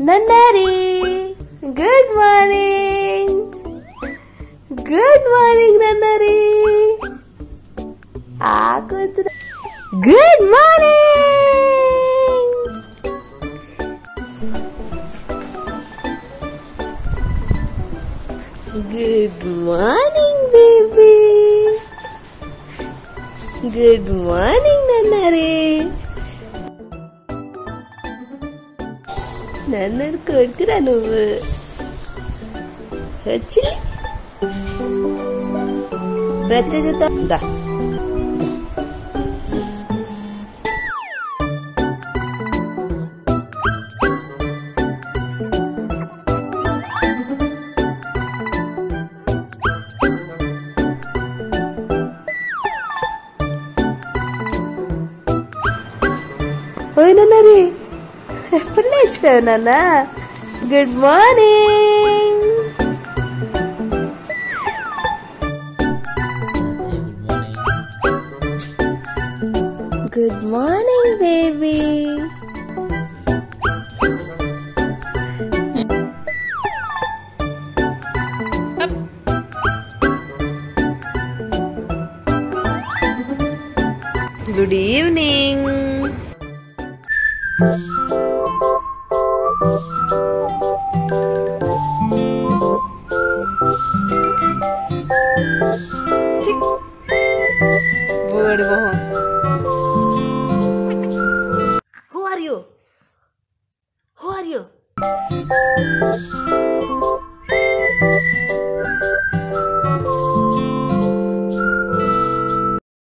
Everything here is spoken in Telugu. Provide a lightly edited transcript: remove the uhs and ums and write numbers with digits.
Nannari, good morning. Good morning, Nannari. Good morning. Good morning, baby. Good morning, Nannari. నన్ను కొడుకురా నువ్వు వచ్చి ప్రత్యేకత ఓయ్ ఎప్పుడు లేచిపోయావు నాన్న good morning good morning baby good evening బోడి మొహం